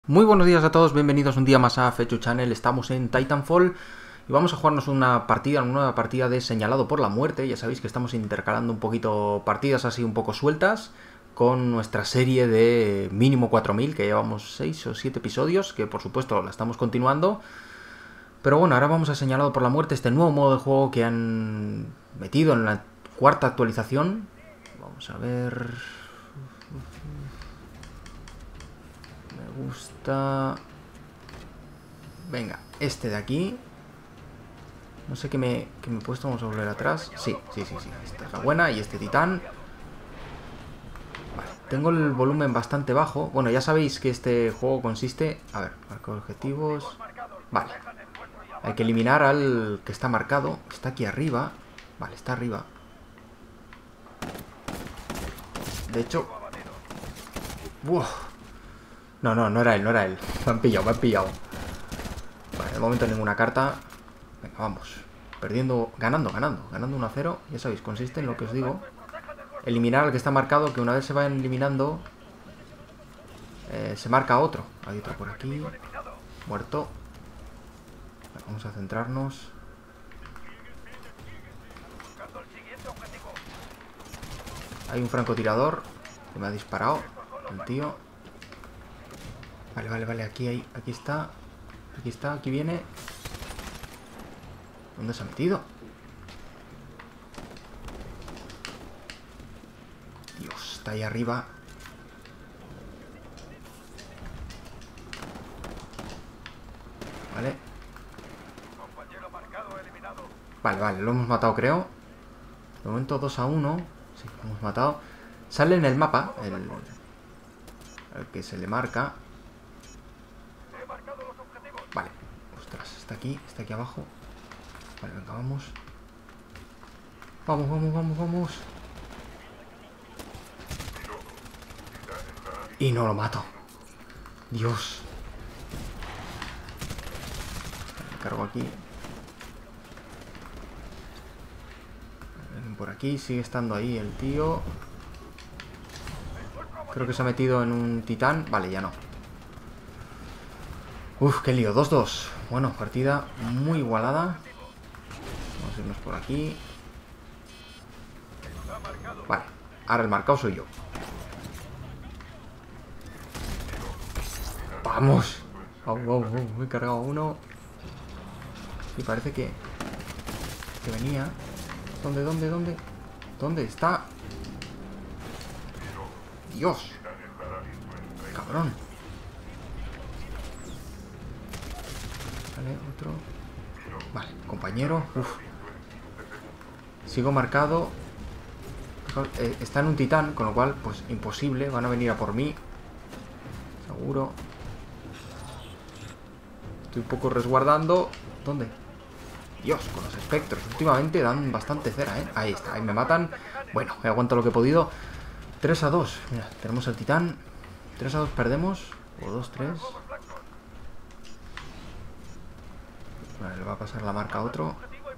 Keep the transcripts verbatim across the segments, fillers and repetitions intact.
Muy buenos días a todos, bienvenidos un día más a Fechu Channel. Estamos en Titanfall y vamos a jugarnos una partida, una nueva partida de Señalado por la Muerte. Ya sabéis que estamos intercalando un poquito partidas así un poco sueltas con nuestra serie de mínimo cuatro mil, que llevamos seis o siete episodios, que por supuesto la estamos continuando. Pero bueno, ahora vamos a Señalado por la Muerte, este nuevo modo de juego que han metido en la cuarta actualización. Vamos a ver... Me gusta... Venga, este de aquí. No sé qué me, qué me he puesto, vamos a volver atrás. Sí, sí, sí, sí, esta es la buena. Y este titán. Vale, tengo el volumen bastante bajo. Bueno, ya sabéis que este juego consiste... A ver, marcar objetivos. Vale. Hay que eliminar al que está marcado. Está aquí arriba. Vale, está arriba. De hecho... ¡Buah! No, no, no era él, no era él. Me han pillado, me han pillado. Vale, de momento ninguna carta. Venga, vamos. Perdiendo, ganando, ganando. Ganando uno a cero. Ya sabéis, consiste en lo que os digo. Eliminar al que está marcado, que una vez se va eliminando, eh, se marca otro. Hay otro por aquí. Muerto. Vale, vamos a centrarnos. Hay un francotirador que me ha disparado. El tío. Vale, vale, vale. Aquí hay, aquí está. Aquí está, aquí viene. ¿Dónde se ha metido? Dios, está ahí arriba. Vale. Vale, vale, lo hemos matado, creo. De momento dos a uno. Sí, lo hemos matado. Sale en el mapa el, el que se le marca. Vale. Ostras, está aquí, está aquí abajo. Vale, venga, vamos. Vamos, vamos, vamos, vamos. Y no lo mato. Dios. Me cargo aquí. Por aquí, sigue estando ahí el tío. Creo que se ha metido en un titán. Vale, ya no. Uf, qué lío, dos dos. Bueno, partida muy igualada. Vamos a irnos por aquí. Vale, ahora el marcado soy yo. ¡Vamos! Vamos, vamos, vamos. Me he cargado uno. Y parece que... Que venía... ¿Dónde, dónde, dónde? ¿Dónde está? ¡Dios! ¡Cabrón! Vale, otro... Vale, compañero. Uf. Sigo marcado. Eh, está en un titán, con lo cual, pues, imposible. Van a venir a por mí. Seguro. Estoy un poco resguardando. ¿Dónde? Dios, con los espectros. Últimamente dan bastante cera, ¿eh? Ahí está, ahí me matan. Bueno, he aguantado lo que he podido. tres a dos. Mira, tenemos el titán. tres a dos perdemos. O dos tres. Vale, le va a pasar la marca a otro.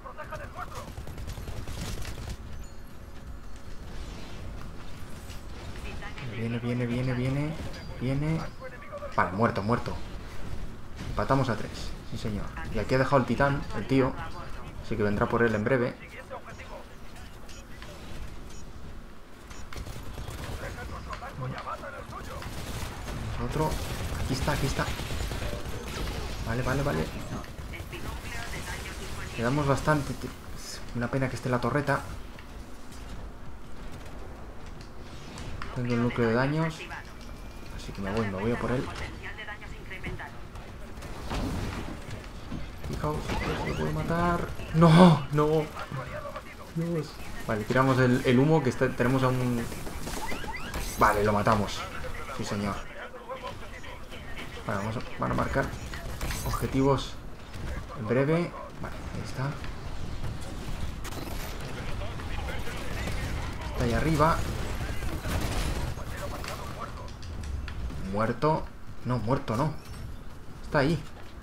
Viene, viene, viene, viene. Viene. Vale, muerto, muerto. Empatamos a tres. Sí, señor. Y aquí ha dejado el titán, el tío. Así que vendrá por él en breve. Otro. Aquí está, aquí está. Vale, vale, vale. Quedamos bastante. Es una pena que esté la torreta. Tengo el núcleo de daños. Así que me voy, me voy a por él. Fijaos, lo puedo matar. No, no. Dios. Vale, tiramos el, el humo que está, tenemos a un... Vale, lo matamos. Sí, señor. Vale, vamos a, van a marcar objetivos en breve. Vale, ahí está. Está ahí arriba. Muerto. No, muerto no. Está ahí.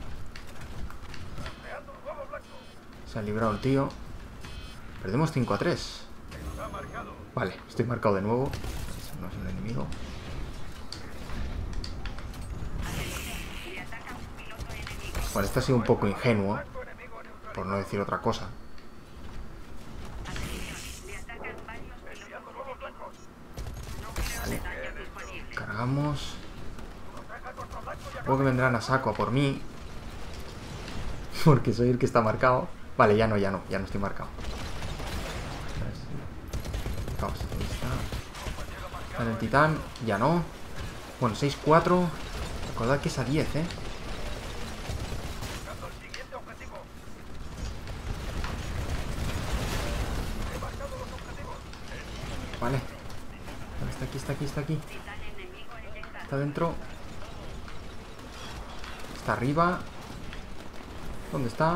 Se ha librado el tío. Perdemos cinco a tres. Vale, estoy marcado de nuevo. No es el enemigo. Bueno, este ha sido un poco ingenuo, por no decir otra cosa. Vale. Cargamos. Supongo que vendrán a saco a por mí. Porque soy el que está marcado. Vale, ya no, ya no, ya no estoy marcado. Vamos, ahí está. Está en el titán, ya no. Bueno, seis cuatro. Recordad que es a diez, eh. Vale. Está aquí, está aquí, está aquí. Está dentro. Está arriba. ¿Dónde está?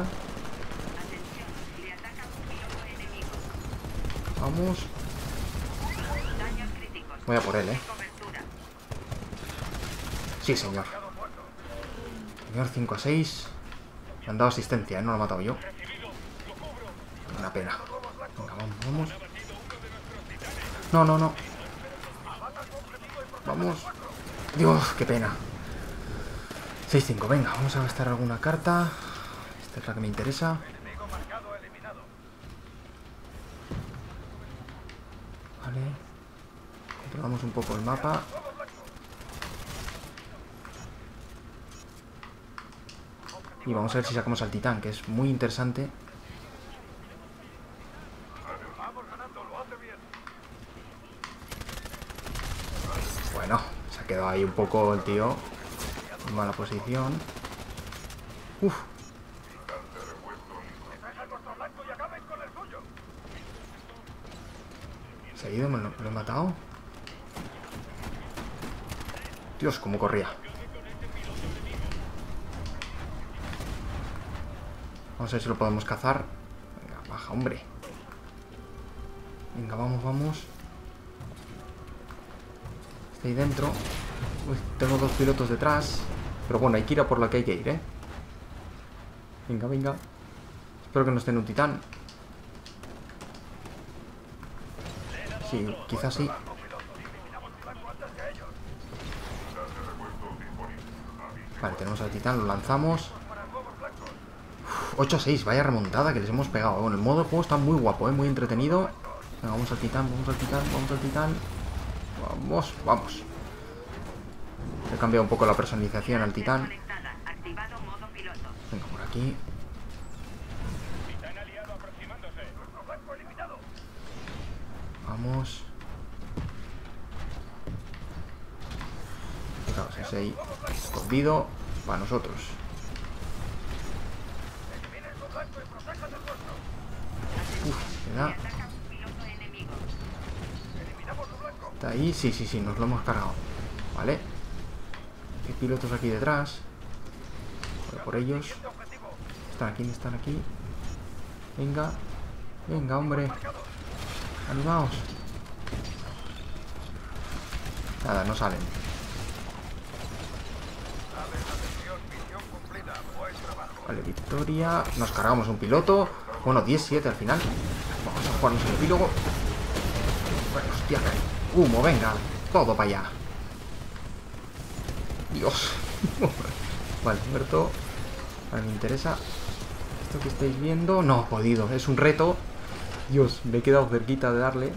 Vamos. Voy a por él, eh. Sí, señor. Señor, cinco a seis. Me han dado asistencia, ¿eh? No lo he matado yo. Una pena. Venga, vamos, vamos. No, no, no. Vamos. Dios, qué pena. seis cinco, venga, vamos a gastar alguna carta. Esta es la que me interesa. Vale. Controlamos un poco el mapa. Y vamos a ver si sacamos al titán, que es muy interesante. Bueno, se ha quedado ahí un poco el tío en mala posición. Uf. ¿Se ha ido? ¿Me lo, me lo he matado? Dios, cómo corría. Vamos a ver si lo podemos cazar. Venga, baja, hombre. Venga, vamos, vamos. Está ahí dentro. Uy, tengo dos pilotos detrás. Pero bueno, hay que ir a por la que hay que ir, ¿eh? Venga, venga. Espero que no esté en un titán. Sí, quizás sí. Vale, tenemos al titán, lo lanzamos. ocho a seis, vaya remontada que les hemos pegado. Bueno, el modo de juego está muy guapo, ¿eh? Muy entretenido. Venga, vamos al titán, vamos al titán, vamos al titán. Vamos, vamos. He cambiado un poco la personalización al titán. Venga, por aquí. Vamos. Fijaos, ese ahí escondido para nosotros. Uf, me da. Está ahí, sí, sí, sí, nos lo hemos cargado. Vale. Hay pilotos aquí detrás. Voy por ellos. Están aquí, están aquí. Venga. Venga, hombre. Animaos. Nada, no salen. Vale, victoria. Nos cargamos un piloto. Bueno, diez siete al final. Vamos a jugarnos el epílogo. Bueno, hostia, humo, venga. Todo para allá. Dios. Vale, muerto. Vale, me interesa. Esto que estáis viendo. No he podido, es un reto. Dios, me he quedado cerquita de darle.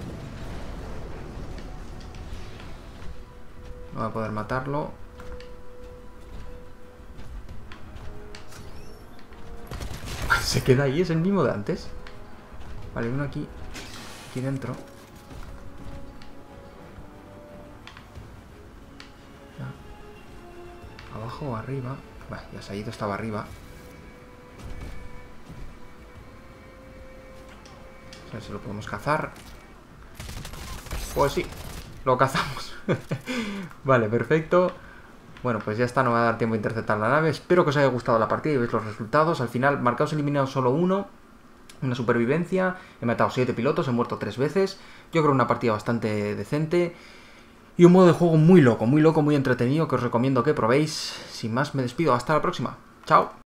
No voy a poder matarlo. Se queda ahí, es el mismo de antes. Vale, uno aquí. Aquí dentro. Ya. Abajo o arriba. Vale, ya se ha ido, estaba arriba. A ver si lo podemos cazar. Pues sí, lo cazamos. Vale, perfecto. Bueno, pues ya está, no me va a dar tiempo de interceptar la nave. Espero que os haya gustado la partida y veis los resultados. Al final, marcados eliminados solo uno. Una supervivencia. He matado siete pilotos, he muerto tres veces. Yo creo una partida bastante decente. Y un modo de juego muy loco, muy loco, muy entretenido, que os recomiendo que probéis. Sin más, me despido. Hasta la próxima. Chao.